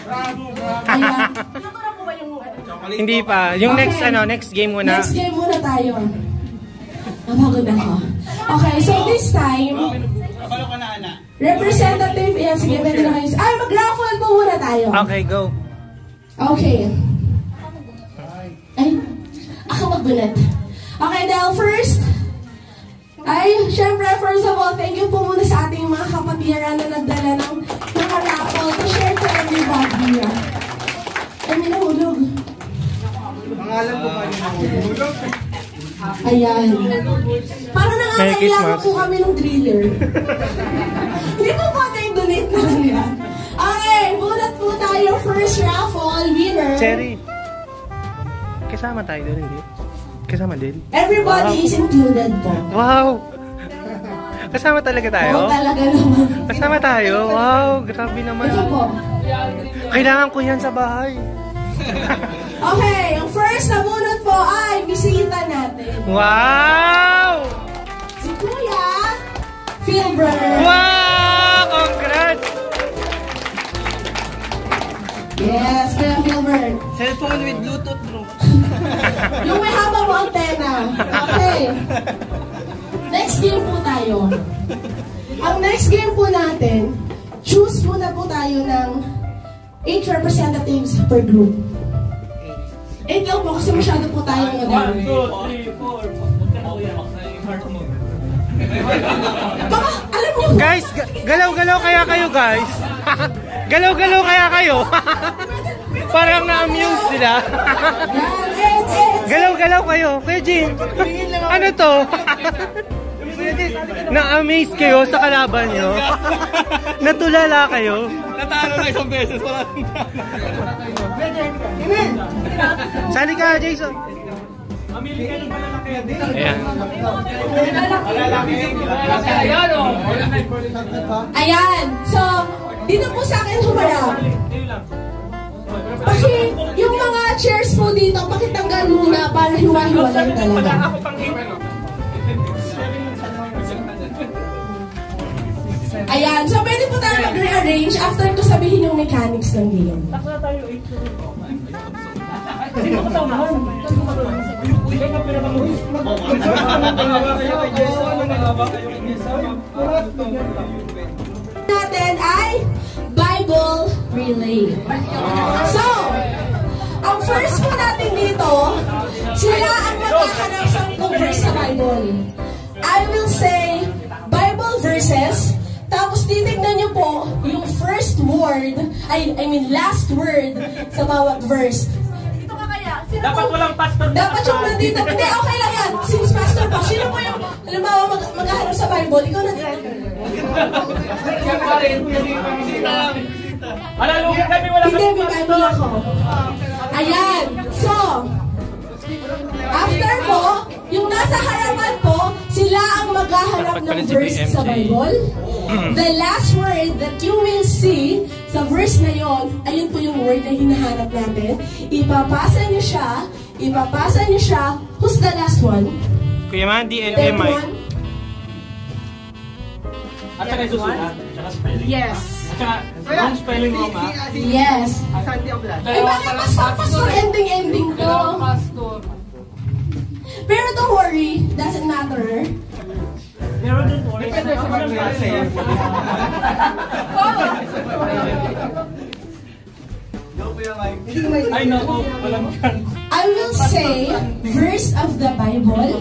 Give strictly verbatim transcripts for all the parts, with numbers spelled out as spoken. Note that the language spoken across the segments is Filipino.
Ayan. Hindi pa. Yung Okay. next ano, next game muna. Next game muna tayo. Napagod ako. Okay, so this time, representative, yan, sige, pwede na kayo. Ay, mag-raffle po muna tayo. Okay, go. Okay. Ay, ako magbulat. Okay, dahil first, ay, syempre, first of all, thank you po muna sa ating mga kapatiran na nagdala ng mga raffle to share to everybody. Ay, may nahulog. Pangalan po pa rin nahulog. Ayan. Parang nangangailangan po kami ng driller. Hindi po pa tayong donate na lang yan. Okay, bulat po tayo. First raffle winner. Cherry. Kasama tayo doon, hindi? Kasama din? Everybody wow. is included po. Wow! Kasama talaga tayo? Oo, talaga naman. Kasama tayo? Wow, grabe naman. Ito po. Kailangan ko yan sa bahay. Okay, ang first na bunot po ay bisita natin. Wow! Si Kuya Philbert. Wow! Congrats! Yes, Kuya Philbert. Cellphone with Bluetooth, bro. Yung may haba mo antena. Okay. Next game po tayo. Ang next game po natin, choose muna po tayo ng eight representatives per group. eight lang po kasi masyado po tayong madami. one, two, three, four. Baka, alam niyo, Guys, ga- galaw-galaw kaya kayo, guys. Galaw-galaw kaya kayo. Parang na-amuse sila. yan, eight, eight. Galaw-galaw kayo. Kuya Jim, ano to? Na-amaze kayo sa kalaban nyo? Natulala kayo? Natalo na isang beses. Wala Sali ka, Jason. Amili ka ng malalaki. Ayan. Ayan. So, dito po sa akin humarap. Paki, yung mga chairs po dito, pakitanggal muna para hiwa-hiwalay talaga. Ayan. So, pwede po tayo mag-rearrange after ko sabihin yung mechanics ng game. Takla tayo eight. Sino ka sa unahan? Ikaw ka pinakamuhi. Natin ay Bible Relay. So, ang first po natin dito, sila ang magkakanap sa verse sa Bible. I will say Bible verses, tapos titignan nyo po yung first word, I, I mean last word sa bawat verse. Ito ka kaya? Sino Dapat po? walang pastor. Dapat yung nandito. Hindi, okay lang yan. Since pastor pa, sino po yung, halimbawa, mag maghahanap sa Bible, ikaw na dito. Alalugin kami, wala Hindi, may Bible ako. Ayan. So, after po, yung nasa harapan po, sila ang maghahanap ng verse sa Bible. The last word that you will see sa verse na yon, ayun po yung word na hinahanap natin. Ipapasa niyo siya, ipapasa niyo siya. Who's the last one? Kuya Mandy and That M I. one? At saka isusulat. At saka spelling. Yes. At saka wrong spelling wrong ha. Yes. Ay, bakit mas pastor ending-ending to? Pero don't worry, doesn't matter. Pero don't worry. Ay nako, walang chance. I will say verse of the Bible.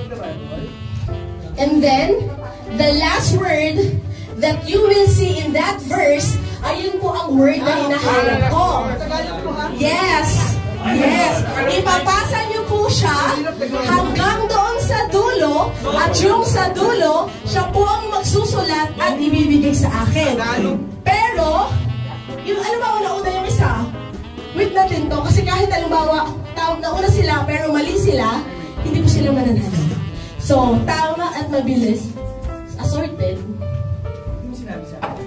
And then, the last word that you will see in that verse, ayun po ang word na hinahanap ko. Yes. Yes. Ipapasa niyo po siya hanggang doon sa dulo, at yung sa dulo, siya po ang magsusulat at ibibigay sa akin. Pero, yung ano ba una-una yung isa? Wait natin to, kasi kahit halimbawa, nauna sila pero mali sila, hindi po sila mananalo. So, tama at mabilis. Assorted. Hindi mo sinabi sa akin.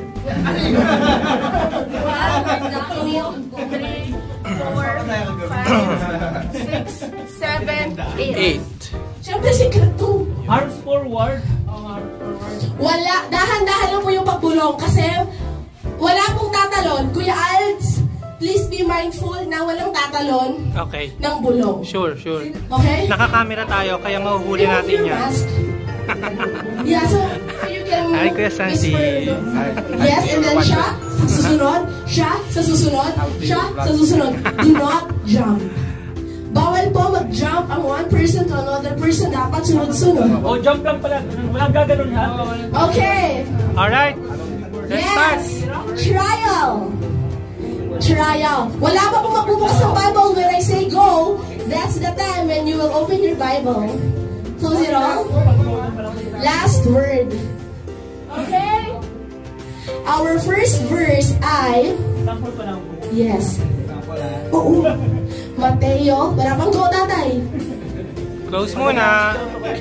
four, five, six, seven, eight. Eight. Siyempre, secret to. Arms forward. Ang arms forward. Wala, dahan-dahan lang po yung pagbulong kasi wala pong tatalon. Kuya Alds, blindfold na walang tatalon Okay. ng bulong. Sure, sure. Okay? Nakakamera tayo, kaya mahuhuli Remove natin your yan. mask. Yeah, so, so you can Hi, Kuya Santi. whisper. Yes, and then siya sa susunod, siya sa susunod, siya sa susunod. Do not jump. Bawal po mag-jump ang one person to another person. Dapat sunod-sunod. Oh, jump lang pala. Walang gaganon ha. Okay. Alright. Let's start. Yes. Trial. Trial. Wala pa pong magbubukas ng Bible when I say go. That's the time when you will open your Bible. Close it all. Last word. Okay? Our first verse ay... Sample pa lang. Yes. Oo. Mateo. Wala pang go, tatay. Close muna.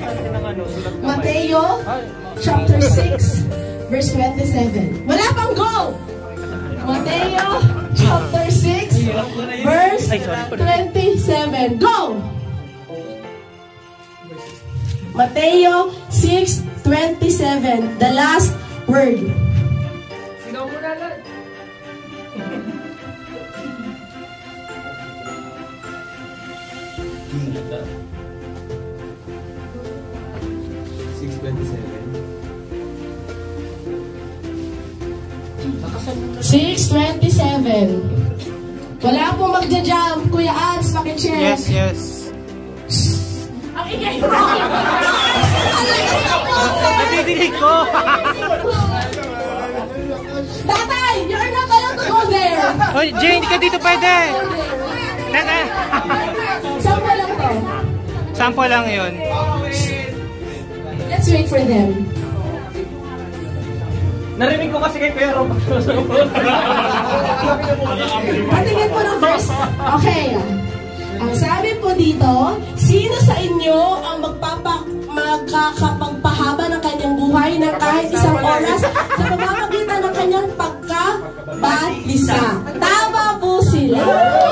Mateo chapter six verse twenty-seven. Wala pang go! Mateo chapter six verse twenty-seven. Go! Mateo six twenty-seven. The last word. Sino mo na lang? six twenty-seven. six twenty-seven. Wala pong magja-jump. Kuya Ans, pakicheck. Yes, yes. Ang ingay mo! Nadidinig ko. Tatay, you're not allowed to go there. Oy, Jane, hindi ka dito pwede. Teka. Sample lang to. Sample lang yun. Let's wait for them. Narinig ko kasi kay Kuya Rob. Patingin po ng verse. Okay. Ang sabi po dito, sino sa inyo ang magpapa magkakapagpahaba ng kanyang buhay ng kahit isang oras sa pamamagitan ng kanyang pagkabalisa? Tama po sila.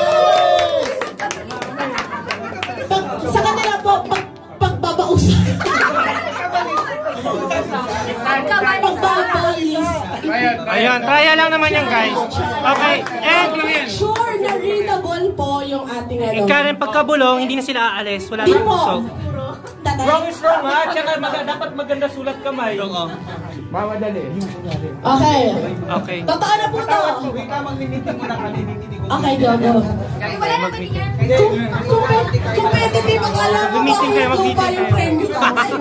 Pag, sa kanila po, pag, pagbabausap. Pagbabalis. Ayun, trial lang naman yan, guys. Okay, and Sure na readable po yung ating ano. Karen, pagkabulong, hindi na sila aalis. Wala Di nang po. busog. Tatay. Wrong is wrong ha. Tsaka mag- dapat maganda sulat kamay. Okay. Okay. Totoo na po to. Wait na, mag-meeting muna kami. Okay, go, go. Wala na ba niya? Kung, kung, kung competitive ang alam mo, Mag-meeting kayo, bakit pa mag-meeting yung kayo. premyo tatay?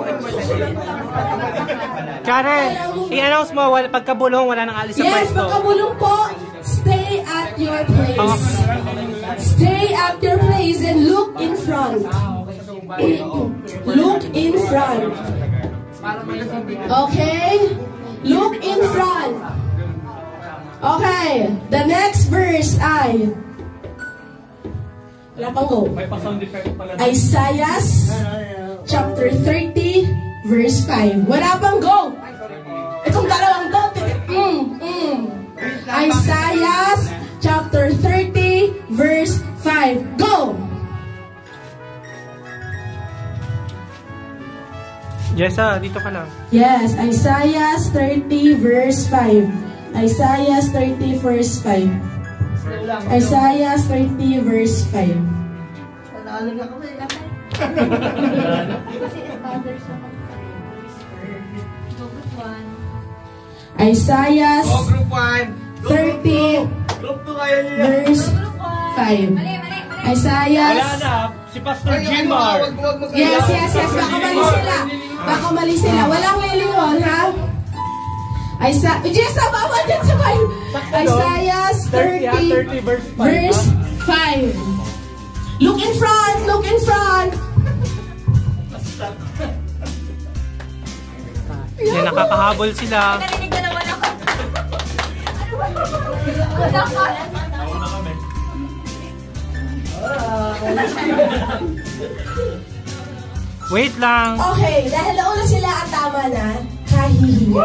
Karen, i-announce mo, wala, pagkabulong, wala nang alis sa Yes, pwesto. pagkabulong po, stay at your place. Stay at your place and look in front. Look in front. Okay? Look in front. Okay. The next verse ay wala pang go. May pa-sound effect pala. Isaiah chapter thirty verse five. Wala pang go. Itong dalawang to. Mm, mm. Isaiah chapter thirty verse five. Go. Jessa, dito ka lang. Yes, Isaiah thirty verse five. Isaiah thirty verse five. Isaiah thirty verse five. Isaiah Oh, group one. thirty Group two kayo nila. verse five. Mali, mali, mali. Isaiah. Wala na. Si Pastor Ay, yung Jimar. wag- wag mag- Yes, yes, yes. Baka mali sila. Baka mali sila. Walang lilingon, ha? Isaiah. Jessa, bawal dyan sa kayo. Isaiah thirty, ah, thirty thirty verse five. verse five. Look in front. Look in front. Yan, nakakahabol sila. Narinig na naman ako. Ano ba? Wala ka. Wait lang. Okay, dahil nauna sila at tama na, kahihinga.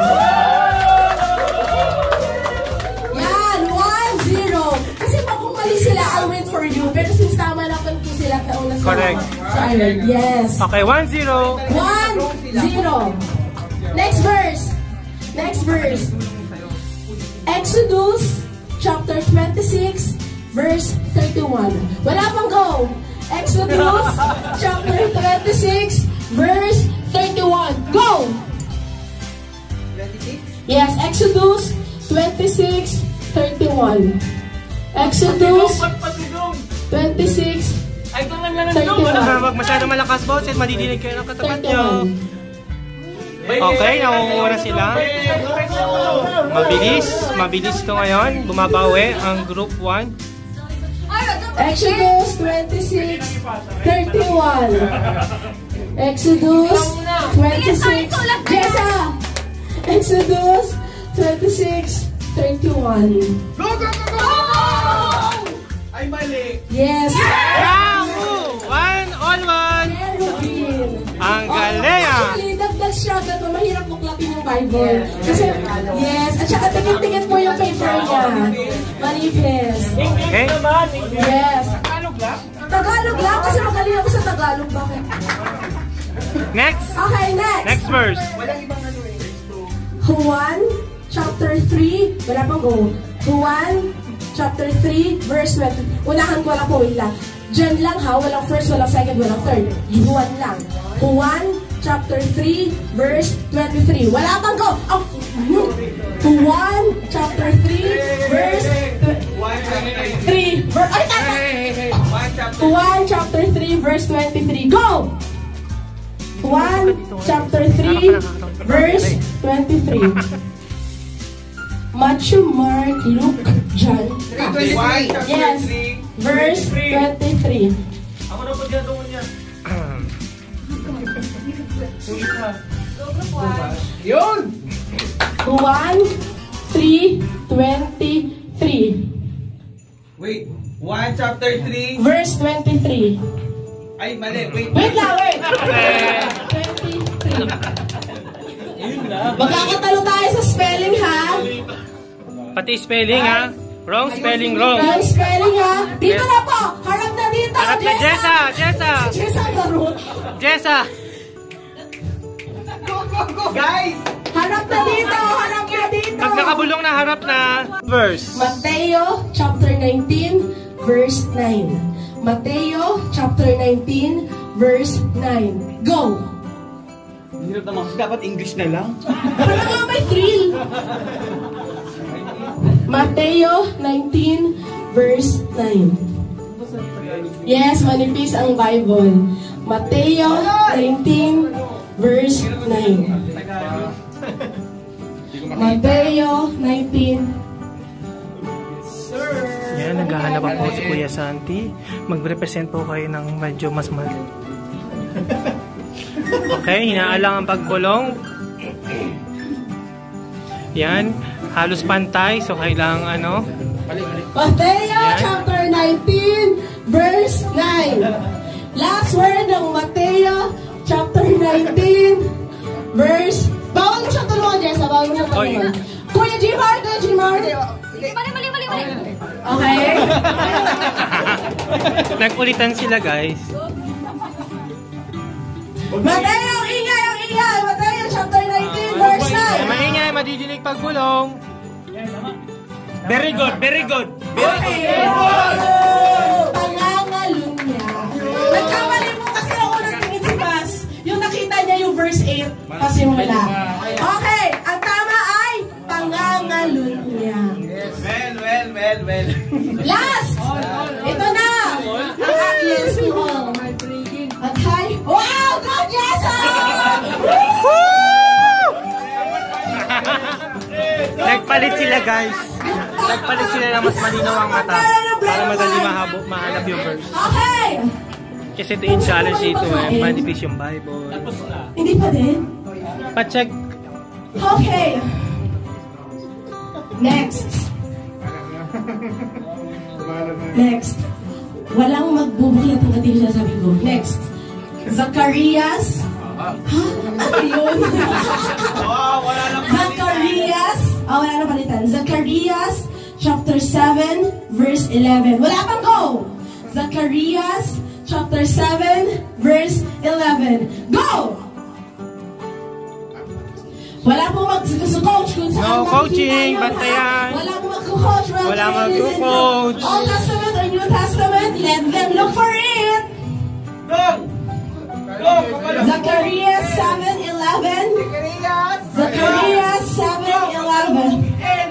Yan, one zero. Kasi pag kung mali sila, I'll wait for you. Pero since tama na po sila at nauna sila. Correct. So, I will. Yes. Okay, one zero. One zero. Next verse. Next verse. Exodus chapter twenty-six verse thirty-one. Wala pang go! Exodus chapter twenty-six, verse thirty-one. Go! twenty-six? Yes, Exodus twenty-six, thirty-one. Exodus twenty-six, Ay, ito lang lang ang thirty-one. Ah, Wag masyado malakas, boss, at madidinig kayo ng katapat nyo. thirty-one. Okay, nakukuha sila. Mabilis, mabilis to ngayon. Bumabawi ang group one. Exodus twenty-six, thirty-one. Exodus twenty-six, Jessa! Exodus twenty-six, thirty-one. Go, go, go, go! Ay, mali. Yes! Yahoo! One on one! Cherubim. Ang galing ah! Actually, dagdag siya ganito. Mahirap buklatin yung Bible. Kasi, yes. At saka tingin-tingin po yung paper niya. Manifest. Okay? naman. English. Yes. Tagalog lang. Tagalog lang kasi magaling ako sa Tagalog. Bakit? Next! Okay, next. Next verse. Juan chapter three. Wala pang go. Juan chapter three, verse twenty. Unahan ko lang po, wait lang. Diyan lang ha, walang first, walang second, walang third. Juan lang. Juan chapter three, verse twenty-three. Wala pang go. Oh. Juan chapter three, verse three. Ver Ay, tata! Juan chapter three, verse twenty-three. Go! Juan chapter three, verse twenty-three. Matthew, Mark, Luke, John. one, chapter Yes. three. Verse twenty-three. Ako na po dyan doon niya. Yun! Juan three twenty-three. Wait, one, chapter three. Verse twenty-three. Ay, mali. Wait. Wait lang, wait. twenty-three. Magkakatalo tayo sa spelling, ha? Pati spelling ha? Wrong spelling, wrong. Yung spelling, ha? Dito na po! Harap na dito! Harap na, Jessa! Jessa! Jessa, garo. Jessa! Guys! Harap na dito! Harap na dito! Pag nakabulong na harap na verse. Mateo chapter nineteen, verse nine. Mateo chapter nineteen, verse nine. Go! Hirap naman. Dapat English na lang. Para nga may thrill. Mateo nineteen, verse nine. Yes, manipis ang Bible. Mateo nineteen, verse nine. Mateo nineteen. Yan, naghahanap po si Kuya Santi. Mag-represent po kayo ng medyo mas mal... Okay, hinaalang ang pagbulong. Yan, halos pantay. So, kailangan ano? Mateo Yan. chapter nineteen, verse nine. Last word ng Mateo chapter nineteen, verse... Bawal mo siyang tulungan, Jessa. Bawal mo siyang tulungan. Kuya G-Mar, Kuya G-Mar. Mali, mali, mali, mali. Okay. Nagkulitan sila, guys. Mateo, ingay ang ingay. Mateo chapter nineteen, verse Ay, nine. maingay, madidinig pagbulong. Very good, very good. Okay. Pangangalun niya. Nagkamali mo kasi ako nagtingin si Bas. Yung nakita niya yung verse eight. Pasimula. Okay. Ang tama ay pangangalun niya. Well, well, well, well. Last! Ito na! Ang yes to all. At hi. Wow! Go, Jessa! Nagpalit sila, guys. Nagpalit sila na mas malinaw ang mata para madali mahabo, mahanap yung verse. Okay! Kasi ito yung challenge dito eh. Manipis yung Bible. Hindi pa din? Pa-check. Okay. Next. Next. Walang magbubuklat ang hindi sasabihin ko. Next. Zacarias. Ha? Ano yun? Oh, wala lang. Zacarias. Ah, wala na palitan. Zacarias chapter seven, verse eleven. Wala pang go! Zacarias chapter seven, verse eleven. Go! Wala po mag-coach kung saan No makikita coaching, yun, bantayan. ha? Wala po mag-coach. Well, Wala ladies and mag-coach. gentlemen, Old Testament or New Testament, let them look for it. Dong! Dong! Kapalo! Zacharias seven eleven. Zacharias seven eleven. L!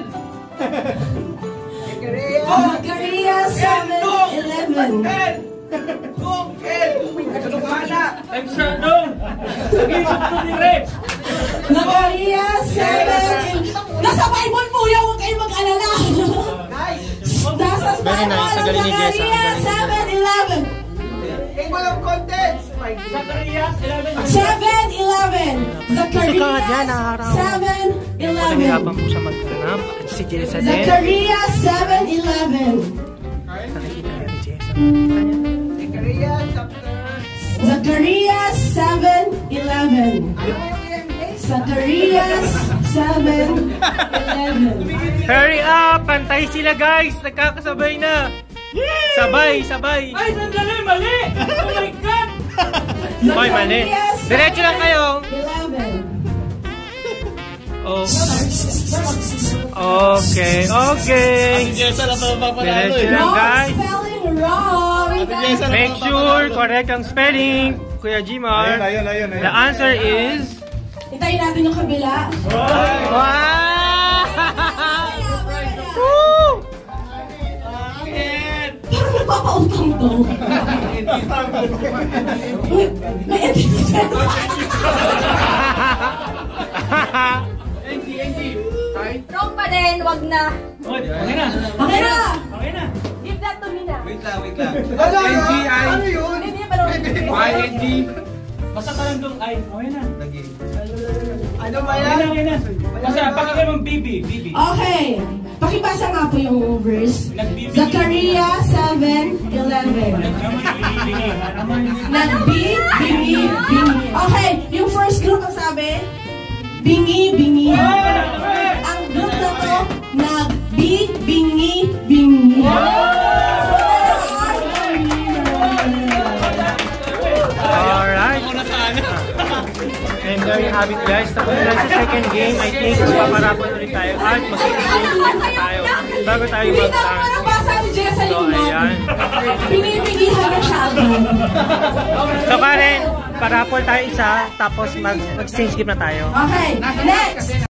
Zacharias seven eleven. L! Dong! L! Ano ka na? Thanks na dong. Nag-iisip ko ni Rex. Zacharias seven. Nasa Bible po yan, huwag kayong mag-alala. Nasa Very Bible, nice. Ang galing ni Jessa. Ang Zacharias galing. seven eleven. Eh, walang contents! Zacharias, eleven. seven eleven. Kasi ka nga dyan, Zacharias nakaharaw. seven Nahirapan eleven. po siya maghanap. At si Jessa din. Zacharias seven eleven. Nakikita niya ni Jessa. Zacharias chapter... Zacharias seven eleven. Zacharias seven eleven. Hurry up! Pantay sila guys! Nagkakasabay na! Sabay! Sabay! Ay, sandali, mali! Oh my God! Hoy, mali! Diretso lang kayo! eleven. Oh. Okay, okay! Jessa na pa Diretso lang Wrong guys! spelling, wrong. Make sure correct ang spelling, Kuya Jimar. Ayun, ayun, ayun. The answer is... Itayin natin yung kabila. Wow! Woo! Parang nagpapautang to. May may edition. Wrong pa din, wag na. Okay na. Okay na. Okay na. Give that to me na. Wait lang, wait lang. Ano, ano yun? Hindi, pero... Y N G. Basta ka lang dong, ay, okay na. Ano ba Okay na, yan? okay na. Basta, pakinggan mong Bibi, Bibi. Okay. Pakibasa nga po yung verse. Nag-bibi. Zacharias seven eleven. Nagbi, bingi, bingi. Okay, yung first group ang sabi, bingi, bingi. Ang group na to, nagbi, bingi, bingi. Alright. And there you have it guys. Tapos na sa second game. I think paparapon ulit tayo. At mag-game ulit tayo. Bago tayo Hindi na ako mag-stand. nabasa ni Jessa So, yung map. ayan. Binibingihan na siya agad. So Karen, parapol tayo isa. Tapos mag- mag-exchange game na tayo. Okay, next!